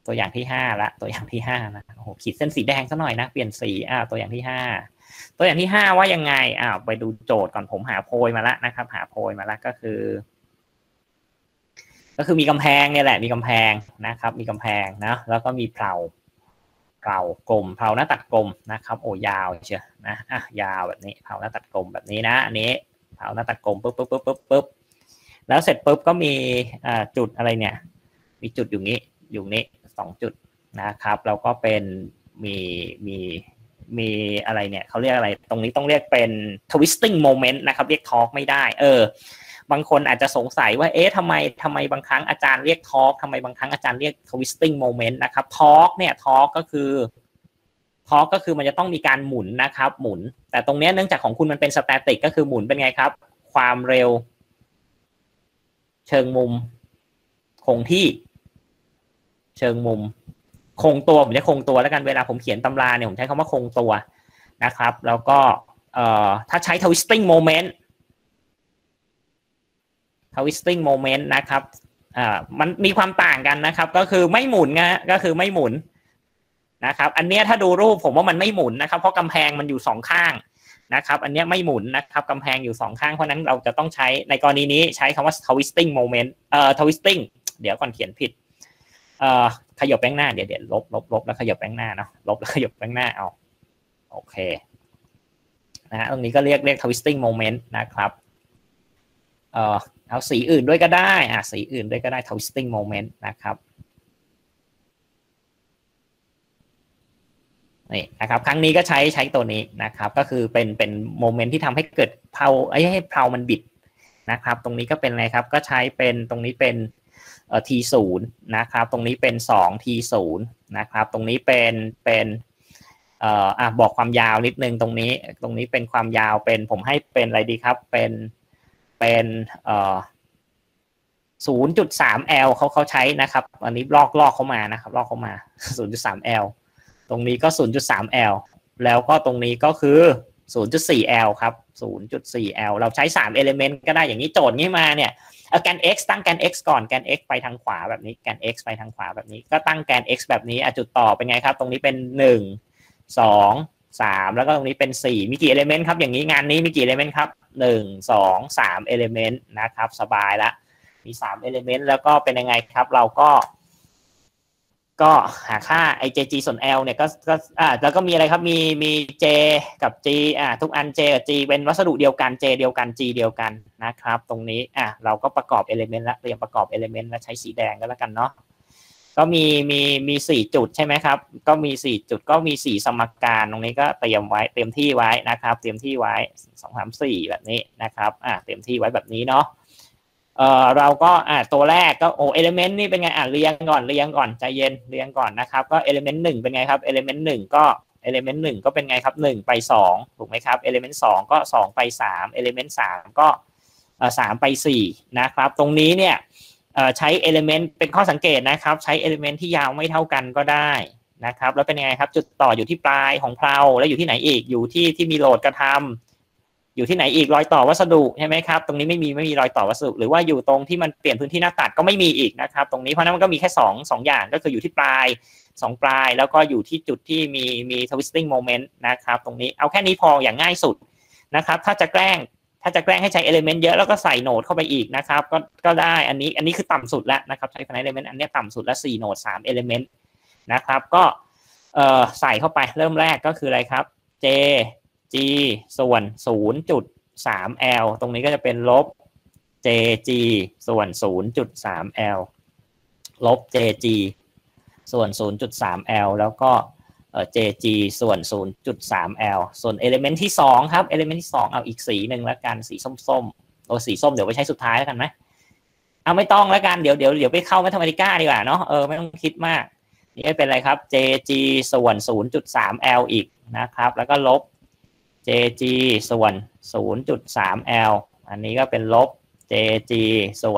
ตัวอย่างที่5ละตัวอย่างที่5นะโอ้โหขีดเส้นสีแดงซะหน่อยนะเปลี่ยนสีตัวอย่างที่5ตัวอย่างที่5ว่ายังไงไปดูโจทย์ก่อนผมหาโพยมาแล้วนะครับหาโพยมาแล้วก็คือมีกำแพงเนี่ยแหละมีกำแพงนะครับมีกำแพงนะแล้วก็มีเพลากลมเพลาหน้าตัดกลมนะครับโอ้ยาวเชียวนะยาวแบบนี้เพลาหน้าตัดกลมแบบนี้นะอันนี้เพลาหน้าตัดกลมปุ๊บแล้วเสร็จปุ๊บก็มีจุดอะไรเนี่ยมีจุดอยู่นี้2จุดนะครับแล้วก็เป็นมีอะไรเนี่ยเขาเรียกอะไรตรงนี้ต้องเรียกเป็น twisting moment นะครับเรียก talk ไม่ได้บางคนอาจจะสงสัยว่าทำไมบางครั้งอาจารย์เรียก talk ทำไมบางครั้งอาจารย์เรียก twisting moment นะครับ talk เนี่ย talk ก็คือมันจะต้องมีการหมุนนะครับหมุนแต่ตรงนี้เนื่องจากของคุณมันเป็น static ก็คือหมุนเป็นไงครับความเร็วเชิงมุมคงที่เชิงมุมคงตัวผมจะคงตัวแล้วกันเวลาผมเขียนตำราเนี่ยผมใช้คำว่าคงตัวนะครับแล้วก็ถ้าใช้ twisting moment นะครับมันมีความต่างกันนะครับก็คือไม่หมุนก็คือไม่หมุนนะครับอันนี้ถ้าดูรูปผมว่ามันไม่หมุนนะครับเพราะกำแพงมันอยู่2ข้างนะครับอันนี้ไม่หมุนนะครับกำแพงอยู่2ข้างเพราะนั้นเราจะต้องใช้ในกรณีนี้ใช้คำว่า twisting moment twisting เดี๋ยวก่อนเขียนผิดขยับแป้งหน้าเดี๋ยวลบแล้วขยับแป้งหน้าเนาะลบแล้วขยับแป้งหน้าเอาโอเคนะฮะตรงนี้ก็เรียก twisting moment นะครับเอาสีอื่นด้วยก็ได้สีอื่นด้วยก็ได้ twisting moment นะครับนี่นะครับครั้งนี้ก็ใช้ตัวนี้นะครับก็คือเป็นโมเมนต์ที่ทำให้เกิดเพลาให้เพลามันบิดนะครับตรงนี้ก็เป็นอะไรครับก็ใช้เป็นตรงนี้เป็นT0 นะครับตรงนี้เป็น2 T0 นะครับตรงนี้เป็นบอกความยาวนิดนึงตรงนี้เป็นความยาวเป็นผมให้เป็นอะไรดีครับเป็น0.3L เขาใช้นะครับอันนี้ลอกเข้ามานะครับลอกเข้ามา 0.3L ตรงนี้ก็ 0.3L แล้วก็ตรงนี้ก็คือ 0.4L ครับ 0.4L เราใช้3 element ก็ได้อย่างนี้โจทย์นี้มาเนี่ยแกน x ตั้งแกน x ก่อนแกน x ไปทางขวาแบบนี้แกน x ไปทางขวาแบบนี้ก็ตั้งแกน x แบบนี้จุดต่อเป็นไงครับตรงนี้เป็น1 2 3แล้วก็ตรงนี้เป็น4มีกี่ element ครับอย่างนี้งานนี้มีกี่ element ครับ1 2 3 element นะครับสบายละมี3 element แล้วก็เป็นยังไงครับเราก็หาค่าไอ jg ส่วน l เนี่ยก็แล้วก็มีอะไรครับมี j กับ g ทุกอัน j กับ g เป็นวัสดุเดียวกัน j เดียวกัน g เดียวกันนะครับตรงนี้เราก็ประกอบ element แล้วเตรียมประกอบ element แล้วใช้สีแดงก็แล้วกันเนาะก็มี4จุดใช่ไหมครับก็มี4จุดก็มี4สมการตรงนี้ก็เตรียมที่ไว้นะครับเตรียมที่ไว้2 3 4แบบนี้นะครับเตรียมที่ไว้แบบนี้เนาะเราก็ตัวแรกก็element นี่เป็นไงเรียงก่อนใจเย็นเรียงก่อนนะครับก็ element 1เป็นไงครับ element 1ก็element 1ก็เป็นไงครับ1ไป2ถูกไหมครับ element 2ก็2ไป3 element 3ก็3ไป4นะครับตรงนี้เนี่ยใช้ element เป็นข้อสังเกตนะครับใช้ element ที่ยาวไม่เท่ากันก็ได้นะครับแล้วเป็นยังไงครับจุดต่ออยู่ที่ปลายของเพลาแล้วอยู่ที่ไหนอีกอยู่ที่มีโหลดกระทำอยู่ที่ไหนอีกรอยต่อวัสดุใช่ไหมครับตรงนี้ไม่มีรอยต่อวัสดุหรือว่าอยู่ตรงที่มันเปลี่ยนพื้นที่หน้าตัดก็ไม่มีอีกนะครับตรงนี้เพราะนั้นมันก็มีแค่2อย่างก็คืออยู่ที่ปลาย2ปลายแล้วก็อยู่ที่จุดที่มี twisting moment นะครับตรงนี้เอาแค่นี้พออย่างง่ายสุดนะครับถ้าจะแกล้งให้ใช้ element เยอะแล้วก็ใส่โหนดเข้าไปอีกนะครับก็ได้อันนี้คือต่ำสุดแล้วนะครับใช้ finite element อันนี้ต่ำสุดแล้ว4โหนด3 element นะครับก็ใส่เข้าไปเริ่มแรกก็คืออะไรครับ j g ส่วน 0.3L ตรงนี้ก็จะเป็นลบ jg ส่วน 0.3L ลบ jg ส่วน 0.3L แล้วก็jg ส่วน 0.3L ส่วน element ที่2ครับ element ที่2เอาอีกสีหนึ่งแล้วกันสีส้มสีส้มเดี๋ยวไปใช้สุดท้ายแล้วกันไหมไม่ต้องแล้วกันเดี๋ยวไปเข้าแมทอเมติก้าดีกว่าเนาะไม่ต้องคิดมากนี่เป็นอะไรครับ jg ส่วน 0.3L อีกนะครับแล้วก็ลบjg ส่วน 0.3L อันนี้ก็เป็นลบ jg ส่วน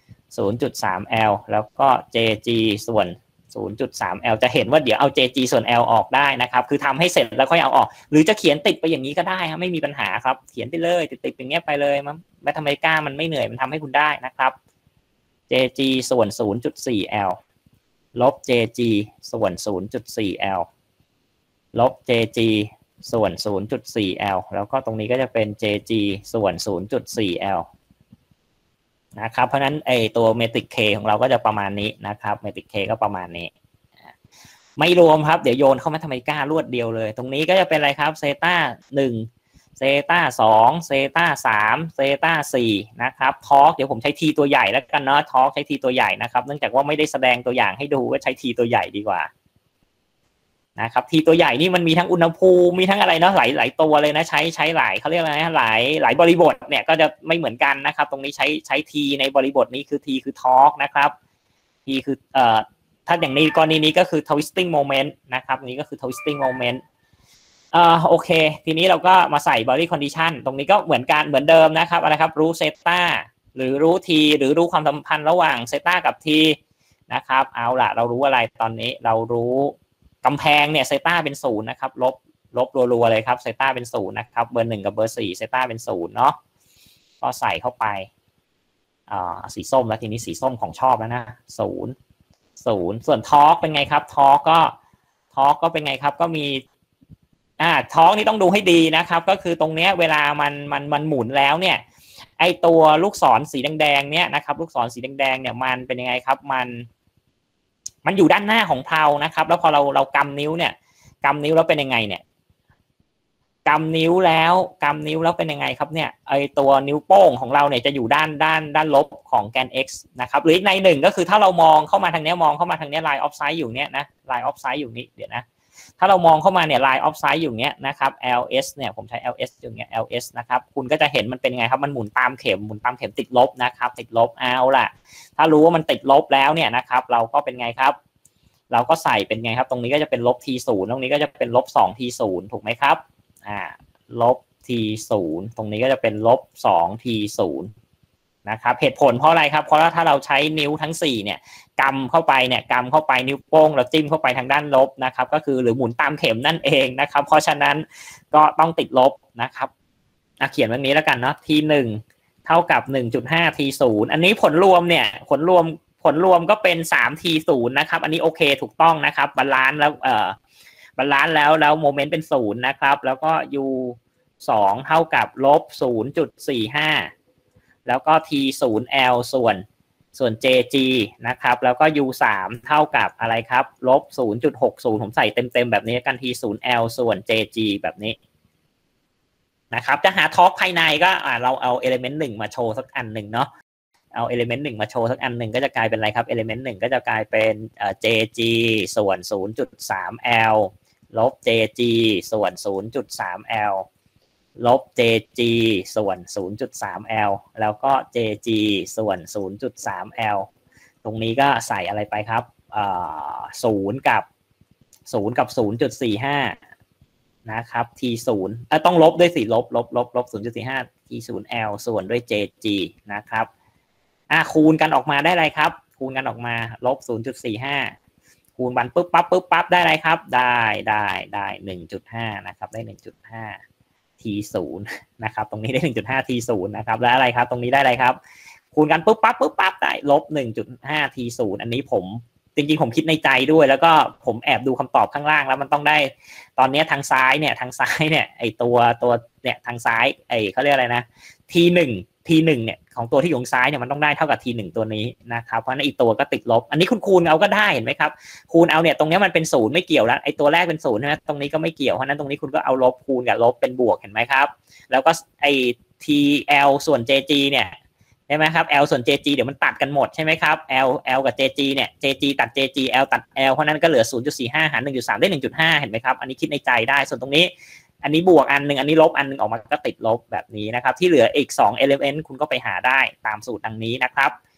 0.3L แล้วก็ jg ส่วน 0.3L จะเห็นว่าเดี๋ยวเอา jg ส่วน L ออกได้นะครับคือทำให้เสร็จแล้วค่อยเอาออกหรือจะเขียนติดไปอย่างนี้ก็ได้ครับไม่มีปัญหาครับเขียนไปเลยติดอย่างเงี้ยไปเลยแมทอเมติก้ามันไม่เหนื่อยมันทำให้คุณได้นะครับ jg ส่วน 0.4L ลบ jg ส่วน 0.4l ลบ jg ส่วน 0.4l แล้วก็ตรงนี้ก็จะเป็น jg ส่วน 0.4l นะครับเพราะฉะนั้นไอตัวเมตริก k ของเราก็จะประมาณนี้นะครับเมตริก k ก็ประมาณนี้ไม่รวมครับเดี๋ยวโยนเข้ามาทำไมกล้ารวดเดียวเลยตรงนี้ก็จะเป็นอะไรครับเซต้า1เซต้า2เซต้า3เซต้า4นะครับทอร์กเดี๋ยวผมใช้ทีตัวใหญ่แล้วกันเนาะทอร์กใช้ทีตัวใหญ่นะครับเนื่องจากว่าไม่ได้แสดงตัวอย่างให้ดูก็ใช้ทีตัวใหญ่ดีกว่านะครับทีตัวใหญ่นี่มันมีทั้งอุณหภูมิมีทั้งอะไรเนาะหลายตัวเลยนะใช้หลายเขาเรียกอะไรนะหลายบริบทเนี่ยก็จะไม่เหมือนกันนะครับตรงนี้ใช้ทีในบริบทนี้คือทีคือทอร์กนะครับทีคือถ้าอย่างในกรณีนี้ก็คือ twisting moment นะครับนี้ก็คือ twisting moment โอเคทีนี้เราก็มาใส่ boundary condition ตรงนี้ก็เหมือนกันเหมือนเดิมนะครับอะไรครับรู้เซต้าหรือรู้ทีหรือรู้ความสัมพันธ์ระหว่างเซต้ากับทีนะครับเอาล่ะเรารู้อะไรตอนนี้เรารู้กำแพงเนี่ยเซต้าเป็น0นะครับลบรัวๆเลยครับเซต้าเป็น0นะครับเบอร์1กับเบอร์4เซต้าเป็น0เนาะก็ใส่เข้าไปสีส้มแล้วทีนี้สีส้มของชอบแล้วนะ0ส่วนทอร์กเป็นไงครับทอร์กก็เป็นไงครับก็มีทอร์กนี่ต้องดูให้ดีนะครับก็คือตรงเนี้ยเวลามันหมุนแล้วเนี่ยไอตัวลูกศรสีแดงๆเนี่ยนะครับลูกศรสีแดงๆเนี่ยมันเป็นยังไงครับมันอยู่ด้านหน้าของเพลานะครับแล้วพอเรากำนิ้วเนี่ยกำนิ้วแล้วเป็นยังไงเนี่ยกำนิ้วแล้วเป็นยังไงครับเนี่ยไอตัวนิ้วโป้งของเราเนี่ยจะอยู่ด้านลบของแกน x นะครับหรืออีกในหนึ่งก็คือถ้าเรามองเข้ามาทางนี้line of sight อยู่เนี่ยนะ line of sight อยู่นี่เดี๋ยวนะถ้าเรามองเข้ามาเนี่ย line of sight อยู่เนี้ยนะครับ ls เนี่ยผมใช้ ls อยู่เนี้ย ls นะครับคุณก็จะเห็นมันเป็นยังไงครับมันหมุนตามเข็มติดลบนะครับติดลบเอาล่ะถ้ารู้ว่ามันติดลบแล้วเนี่ยนะครับเราก็เป็นไงครับเราก็ใส่เป็นไงครับตรงนี้ก็จะเป็นลบ t0 ตรงนี้ก็จะเป็นลบ 2t0 ถูกไหมครับลบ t0 ตรงนี้ก็จะเป็นลบ 2t0 นะครับเหตุผลเพราะอะไรครับเพราะว่าถ้าเราใช้นิ้วทั้ง4เนี่ยกำเข้าไปนิ้วโป้งเราจิ้มเข้าไปทางด้านลบนะครับก็คือหรือหมุนตามเข็มนั่นเองนะครับเพราะฉะนั้นก็ต้องติดลบนะครับเขียนแบบนี้แล้วกันเนาะ t1 เท่ากับ 1.5 t0 อันนี้ผลรวมก็เป็น 3t0 นะครับอันนี้โอเคถูกต้องนะครับบาลานซ์แล้วโมเมนต์เป็น0นะครับแล้วก็ u2 เท่ากับลบ 0.45 แล้วก็ t0l ส่วน jg นะครับแล้วก็ u3 เท่ากับอะไรครับลบ 0.60 ผมใส่เต็มแบบนี้กัน t0l ส่วน jg แบบนี้นะครับจะหาทอร์กภายในก็เราเอา element 1มาโชว์สักอันหนึ่งเนาะเอา element 1มาโชว์สักอันหนึ่งก็จะกลายเป็นอะไรครับ element 1ก็จะกลายเป็นjg ส่วน 0.3l ลบ jg ส่วน 0.3l ลบ jg ส่วน 0.3l แล้วก็ jg ส่วน 0.3l ตรงนี้ก็ใส่อะไรไปครับ0 กับ 0.45 นะครับ t0 ต้องลบด้วยสิลบ 0.45 t0l ส่วนด้วย jg นะครับคูณกันออกมาได้อะไรครับคูณกันออกมาลบ 0.45 คูณวันปุ๊บปั๊บได้อะไรครับได้ 1.5 นะครับได้ 1.5 t0 นะครับตรงนี้ได้ 1.5 t0 นะครับแล้วอะไรครับตรงนี้ได้อะไรครับคูณกันปุ๊บปั๊บได้ลบ 1.5 t0 อันนี้ผมจริงๆผมคิดในใจด้วยแล้วก็ผมแอบดูคำตอบข้างล่างแล้วมันต้องได้ตอนนี้ทางซ้ายเนี่ยไอตัวเนี่ยทางซ้ายไอเขาเรียกอะไรนะ t1 เนี่ยของตัวที่อยู่ซ้ายเนี่ยมันต้องได้เท่ากับ t1 ตัวนี้นะครับเพราะนั้นอีกตัวก็ติดลบอันนี้คุณคูณเอาก็ได้เห็นไหมครับคูณเอาเนี่ยตรงนี้มันเป็น0ไม่เกี่ยวแล้วไอตัวแรกเป็น0ใช่ไหมตรงนี้ก็ไม่เกี่ยวเพราะนั้นตรงนี้คุณก็เอาลบคูณกับลบเป็นบวกเห็นไหมครับแล้วก็ไอ tl ส่วน jg เนี่ยใช่ไหมครับ l ส่วน jg เดี๋ยวมันตัดกันหมดใช่ไหมครับ l กับ jg เนี่ย jg ตัด jg l ตัด l เพราะนั้นก็เหลือ 0.45 หาร 1.3 ได้ 1.5 เห็นไหมครับอันนี้คิดในใจได้ส่วนตรงนี้อันนี้บวกอันนึงอันนี้ลบอันนึงออกมาก็ติดลบแบบนี้นะครับที่เหลืออีก2 element คุณก็ไปหาได้ตามสูตรดังนี้นะครับ